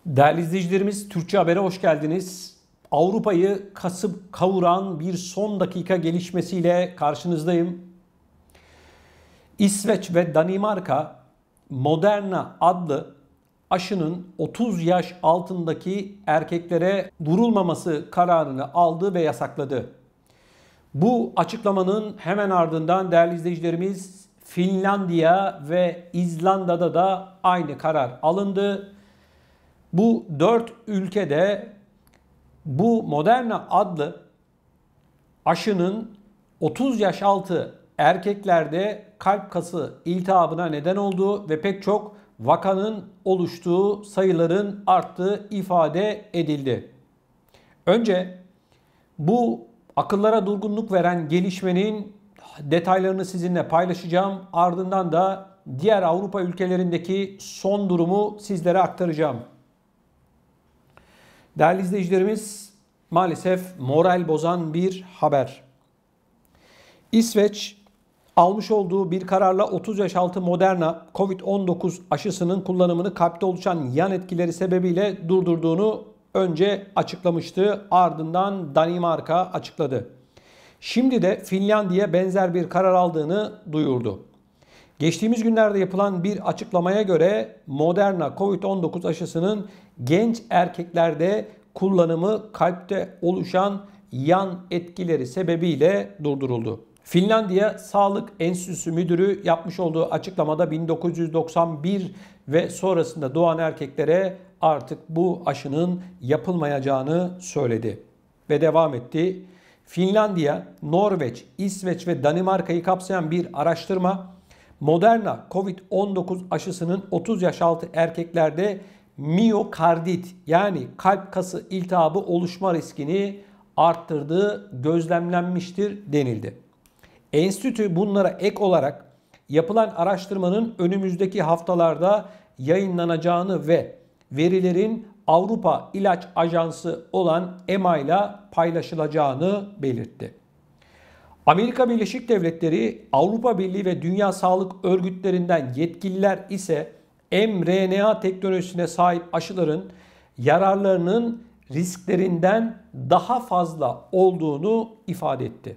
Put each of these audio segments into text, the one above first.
Değerli izleyicilerimiz, Türkçe Haber'e hoş geldiniz. Avrupa'yı kasıp kavuran bir son dakika gelişmesiyle karşınızdayım. İsveç ve Danimarka Moderna adlı aşının 30 yaş altındaki erkeklere vurulmaması kararını aldı ve yasakladı. Bu açıklamanın hemen ardından değerli izleyicilerimiz Finlandiya ve İzlanda'da da aynı karar alındı. Bu 4 ülkede bu Moderna adlı aşının 30 yaş altı erkeklerde kalp kası iltihabına neden olduğu ve pek çok vakanın oluştuğu, sayıların arttığı ifade edildi. Önce bu akıllara durgunluk veren gelişmenin detaylarını sizinle paylaşacağım. Ardından da diğer Avrupa ülkelerindeki son durumu sizlere aktaracağım. Değerli izleyicilerimiz, maalesef moral bozan bir haber. İsveç almış olduğu bir kararla 30 yaş altı Moderna COVID-19 aşısının kullanımını kalpte oluşan yan etkileri sebebiyle durdurduğunu önce açıklamıştı. Ardından Danimarka açıkladı. Şimdi de Finlandiya benzer bir karar aldığını duyurdu. Geçtiğimiz günlerde yapılan bir açıklamaya göre Moderna COVID-19 aşısının genç erkeklerde kullanımı kalpte oluşan yan etkileri sebebiyle durduruldu. Finlandiya Sağlık Enstitüsü Müdürü yapmış olduğu açıklamada 1991 ve sonrasında doğan erkeklere artık bu aşının yapılmayacağını söyledi. Ve devam etti. Finlandiya, Norveç, İsveç ve Danimarka'yı kapsayan bir araştırma Moderna COVID-19 aşısının 30 yaş altı erkeklerde miyokardit yani kalp kası iltihabı oluşma riskini arttırdığı gözlemlenmiştir denildi. Enstitü bunlara ek olarak yapılan araştırmanın önümüzdeki haftalarda yayınlanacağını ve verilerin Avrupa İlaç Ajansı olan EMA ile paylaşılacağını belirtti. Amerika Birleşik Devletleri, Avrupa Birliği ve Dünya Sağlık Örgütlerinden yetkililer ise mRNA teknolojisine sahip aşıların yararlarının risklerinden daha fazla olduğunu ifade etti.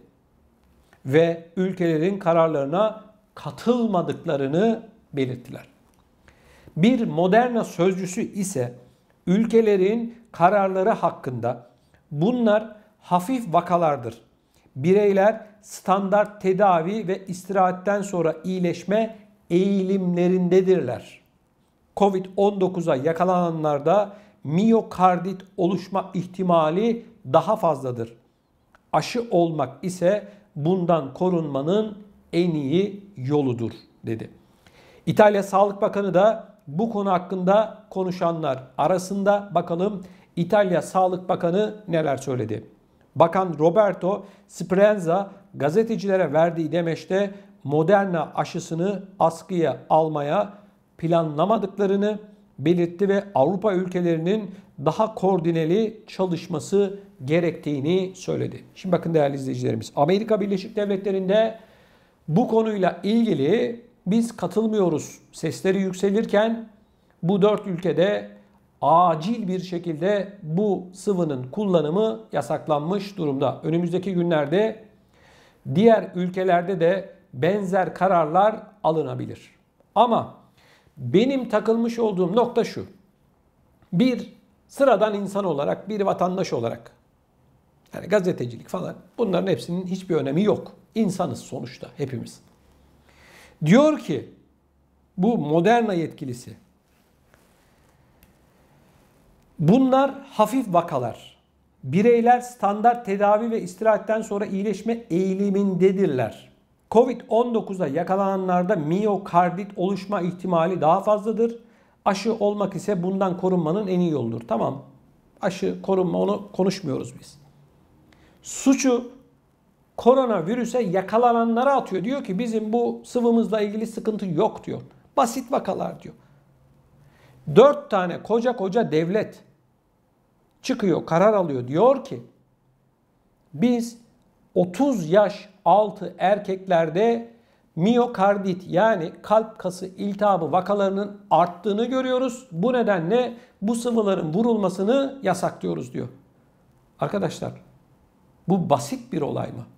Ve ülkelerin kararlarına katılmadıklarını belirttiler. Bir Moderna sözcüsü ise ülkelerin kararları hakkında bunlar hafif vakalardır. Bireyler standart tedavi ve istirahatten sonra iyileşme eğilimlerindedirler. Covid-19'a yakalananlarda miyokardit oluşma ihtimali daha fazladır. Aşı olmak ise bundan korunmanın en iyi yoludur dedi. İtalya Sağlık Bakanı da bu konu hakkında konuşanlar arasında. Bakalım İtalya Sağlık Bakanı neler söyledi? Bakan Roberto Speranza gazetecilere verdiği demeçte Moderna aşısını askıya almaya planlamadıklarını belirtti ve Avrupa ülkelerinin daha koordineli çalışması gerektiğini söyledi. Şimdi bakın değerli izleyicilerimiz, Amerika Birleşik Devletleri'nde bu konuyla ilgili biz katılmıyoruz sesleri yükselirken bu 4 ülkede acil bir şekilde bu sıvının kullanımı yasaklanmış durumda. Önümüzdeki günlerde diğer ülkelerde de benzer kararlar alınabilir. Ama benim takılmış olduğum nokta şu. Bir sıradan insan olarak, bir vatandaş olarak, yani gazetecilik falan, bunların hepsinin hiçbir önemi yok. İnsanız sonuçta hepimiz. Diyor ki bu Moderna yetkilisi, bunlar hafif vakalar. Bireyler standart tedavi ve istirahatten sonra iyileşme eğilimindedirler. Covid-19'a yakalananlarda miyokardit oluşma ihtimali daha fazladır. Aşı olmak ise bundan korunmanın en iyi yoludur. Tamam, aşı, korunma, onu konuşmuyoruz biz. Suçu koronavirüse yakalananlara atıyor. Diyor ki bizim bu sıvımızla ilgili sıkıntı yok diyor. Basit vakalar diyor. 4 tane koca devlet çıkıyor, karar alıyor. Diyor ki biz 30 yaş altı erkeklerde miyokardit yani kalp kası iltihabı vakalarının arttığını görüyoruz. Bu nedenle bu sıvıların vurulmasını yasaklıyoruz diyor. Arkadaşlar bu basit bir olay mı?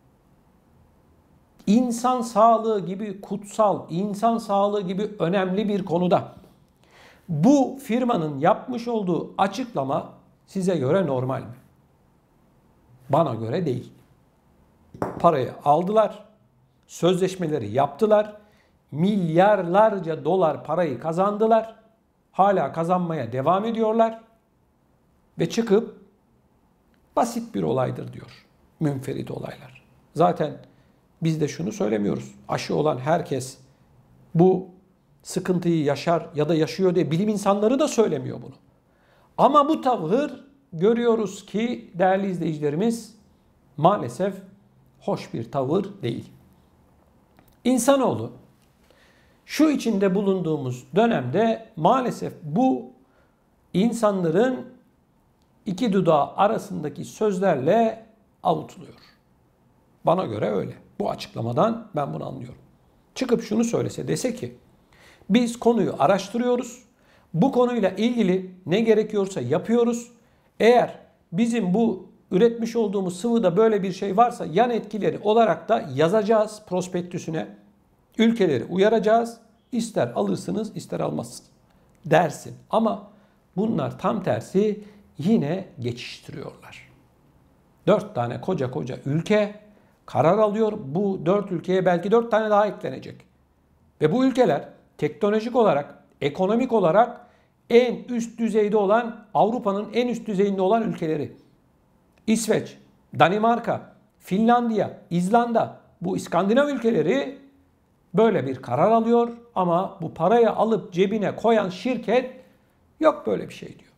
İnsan sağlığı gibi kutsal, insan sağlığı gibi önemli bir konuda bu firmanın yapmış olduğu açıklama size göre normal mi? Bana göre değil. Parayı aldılar, sözleşmeleri yaptılar, milyarlarca dolar parayı kazandılar, hala kazanmaya devam ediyorlar ve çıkıp basit bir olaydır diyor. Münferit olaylar. Zaten biz de şunu söylemiyoruz. Aşı olan herkes bu sıkıntıyı yaşar ya da yaşıyor diye bilim insanları da söylemiyor bunu. Ama bu tavır görüyoruz ki değerli izleyicilerimiz maalesef hoş bir tavır değil. İnsanoğlu şu içinde bulunduğumuz dönemde maalesef bu insanların iki dudağı arasındaki sözlerle avutuluyor. Bana göre öyle. Bu açıklamadan ben bunu anlıyorum. Çıkıp şunu söylese, dese ki biz konuyu araştırıyoruz. Bu konuyla ilgili ne gerekiyorsa yapıyoruz. Eğer bizim bu üretmiş olduğumuz sıvıda böyle bir şey varsa yan etkileri olarak da yazacağız prospektüsüne. Ülkeleri uyaracağız. İster alırsınız ister almazsınız dersin. Ama bunlar tam tersi yine geçiştiriyorlar. 4 tane koca ülke karar alıyor. Bu 4 ülkeye belki 4 tane daha eklenecek. Ve bu ülkeler teknolojik olarak, ekonomik olarak en üst düzeyde olan, Avrupa'nın en üst düzeyinde olan ülkeleri. İsveç, Danimarka, Finlandiya, İzlanda, bu İskandinav ülkeleri böyle bir karar alıyor ama bu parayı alıp cebine koyan şirket yok böyle bir şey diyor.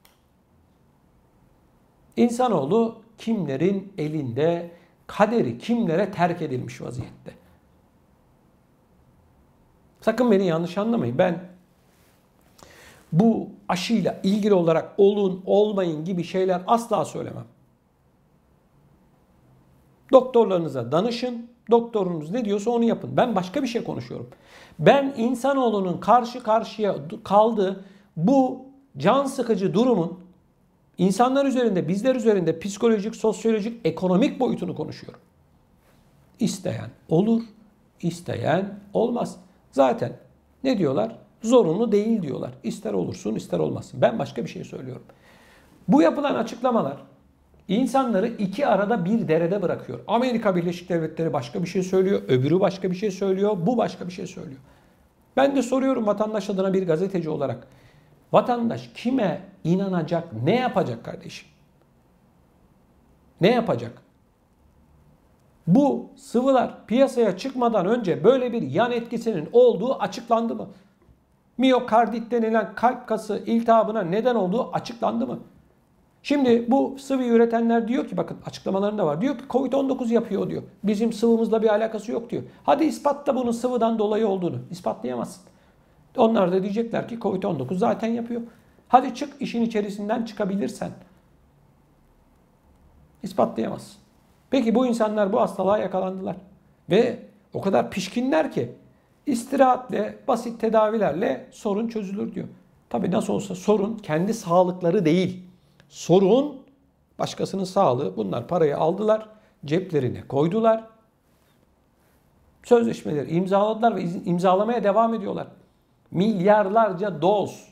İnsanoğlu kimlerin elinde, kaderi kimlere terk edilmiş vaziyette. Sakın beni yanlış anlamayın. Ben bu aşıyla ilgili olarak olun, olmayın gibi şeyler asla söylemem. Doktorlarınıza danışın. Doktorunuz ne diyorsa onu yapın. Ben başka bir şey konuşuyorum. Ben insanoğlunun karşı karşıya kaldığı bu can sıkıcı durumun insanlar üzerinde, bizler üzerinde psikolojik, sosyolojik, ekonomik boyutunu konuşuyorum. İsteyen olur, isteyen olmaz. Zaten ne diyorlar? Zorunlu değil diyorlar. İster olursun, ister olmazsın. Ben başka bir şey söylüyorum. Bu yapılan açıklamalar İnsanları iki arada bir derede bırakıyor. Amerika Birleşik Devletleri başka bir şey söylüyor, öbürü başka bir şey söylüyor, bu başka bir şey söylüyor. Ben de soruyorum vatandaş adına bir gazeteci olarak. Vatandaş kime inanacak, ne yapacak kardeşim? Ne yapacak? Bu sıvılar piyasaya çıkmadan önce böyle bir yan etkisinin olduğu açıklandı mı? Miyokardit denilen kalp kası iltihabına neden olduğu açıklandı mı? Şimdi bu sıvıyı üretenler diyor ki bakın açıklamalarında var. Diyor ki Covid-19 yapıyor diyor. Bizim sıvımızla bir alakası yok diyor. Hadi ispatla bunun sıvıdan dolayı olduğunu. İspatlayamazsın. Onlar da diyecekler ki Covid-19 zaten yapıyor. Hadi çık işin içerisinden çıkabilirsen. İspatlayamazsın. Peki bu insanlar bu hastalığa yakalandılar. Ve o kadar pişkinler ki istirahatle, basit tedavilerle sorun çözülür diyor. Tabii nasıl olsa sorun kendi sağlıkları değil. Sorun başkasının sağlığı. Bunlar parayı aldılar, ceplerine koydular. Sözleşmeleri imzaladılar ve imzalamaya devam ediyorlar. Milyarlarca doz.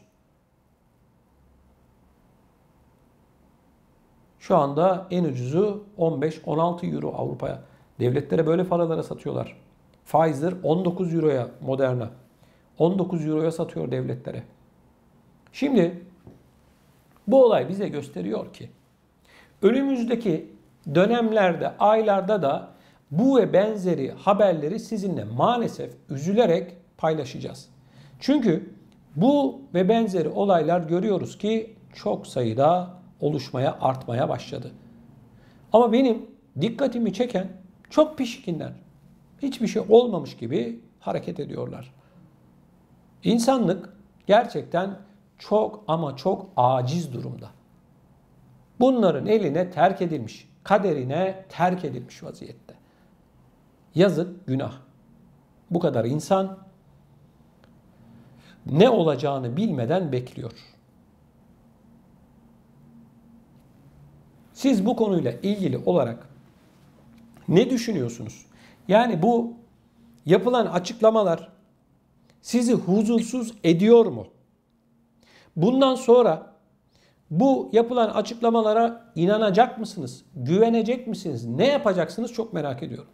Şu anda en ucuzu 15-16 euro Avrupa'ya. Devletlere böyle paralara satıyorlar. Pfizer 19 euroya, Moderna 19 euroya satıyor devletlere. Şimdi bu olay bize gösteriyor ki önümüzdeki dönemlerde, aylarda da bu ve benzeri haberleri sizinle maalesef üzülerek paylaşacağız. Çünkü bu ve benzeri olaylar görüyoruz ki çok sayıda oluşmaya, artmaya başladı. Ama benim dikkatimi çeken çok pişkinler. Hiçbir şey olmamış gibi hareket ediyorlar. İnsanlık gerçekten çok ama çok aciz durumda. Bunların eline terk edilmiş, kaderine terk edilmiş vaziyette. Yazık, günah. Bu kadar insan ne olacağını bilmeden bekliyor. Siz bu konuyla ilgili olarak ne düşünüyorsunuz? Yani bu yapılan açıklamalar sizi huzursuz ediyor mu? Bundan sonra bu yapılan açıklamalara inanacak mısınız? Güvenecek misiniz? Ne yapacaksınız? Çok merak ediyorum.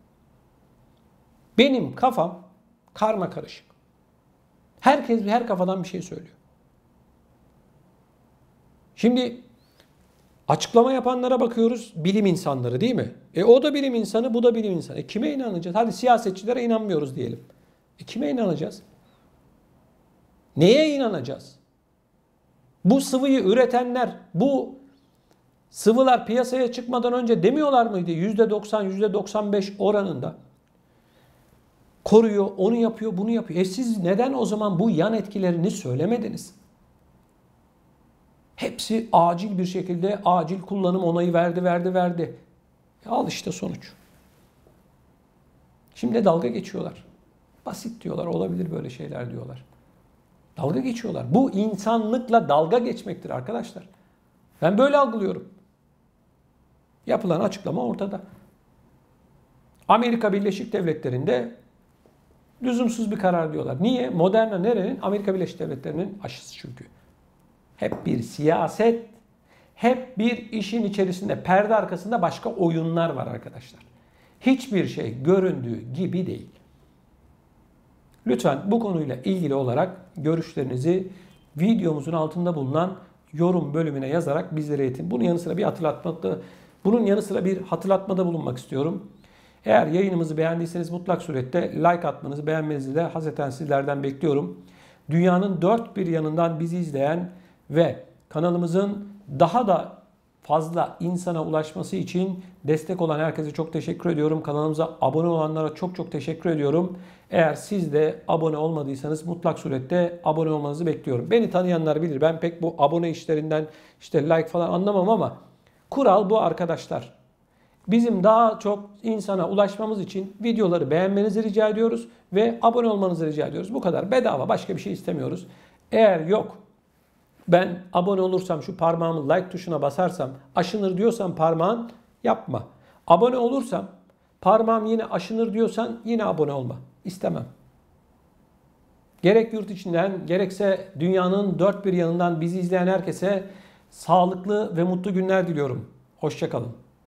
Benim kafam karma karışık. Herkes her kafadan bir şey söylüyor. Şimdi açıklama yapanlara bakıyoruz, bilim insanları değil mi? O da bilim insanı, bu da bilim insanı. Kime inanacağız? Hadi siyasetçilere inanmıyoruz diyelim. Kime inanacağız? Neye inanacağız? Bu sıvıyı üretenler, bu sıvılar piyasaya çıkmadan önce demiyorlar mıydı? %90, %95 oranında koruyor, onu yapıyor, bunu yapıyor. Siz neden o zaman bu yan etkilerini söylemediniz? Hepsi acil bir şekilde acil kullanım onayı verdi. Al işte sonuç. Şimdi dalga geçiyorlar. Basit diyorlar, olabilir böyle şeyler diyorlar. Dalga geçiyorlar. Bu insanlıkla dalga geçmektir arkadaşlar. Ben böyle algılıyorum. Yapılan açıklama ortada. Amerika Birleşik Devletleri'nde lüzumsuz bir karar diyorlar. Niye? Moderna nerenin? Amerika Birleşik Devletleri'nin aşısı çünkü. Hep bir siyaset, hep bir işin içerisinde, perde arkasında başka oyunlar var arkadaşlar. Hiçbir şey göründüğü gibi değil. Lütfen bu konuyla ilgili olarak görüşlerinizi videomuzun altında bulunan yorum bölümüne yazarak bizlere iletin. Bunun yanı sıra bir hatırlatmada bulunmak istiyorum. Eğer yayınımızı beğendiyseniz mutlak surette like atmanızı, beğenmenizi de hasreten sizlerden bekliyorum. Dünyanın dört bir yanından bizi izleyen ve kanalımızın daha da fazla insana ulaşması için destek olan herkese çok teşekkür ediyorum. Kanalımıza abone olanlara çok teşekkür ediyorum. Eğer siz de abone olmadıysanız mutlak surette abone olmanızı bekliyorum. Beni tanıyanlar bilir. Ben pek bu abone işlerinden işte like falan anlamam ama kural bu arkadaşlar. Bizim daha çok insana ulaşmamız için videoları beğenmenizi rica ediyoruz ve abone olmanızı rica ediyoruz. Bu kadar. Bedava, başka bir şey istemiyoruz. Eğer yok, ben abone olursam, şu parmağımı like tuşuna basarsam, aşınır diyorsan parmağın, yapma. Abone olursam, parmağım yine aşınır diyorsan yine abone olma. İstemem. Gerek yurt içinden gerekse dünyanın dört bir yanından bizi izleyen herkese sağlıklı ve mutlu günler diliyorum. Hoşça kalın.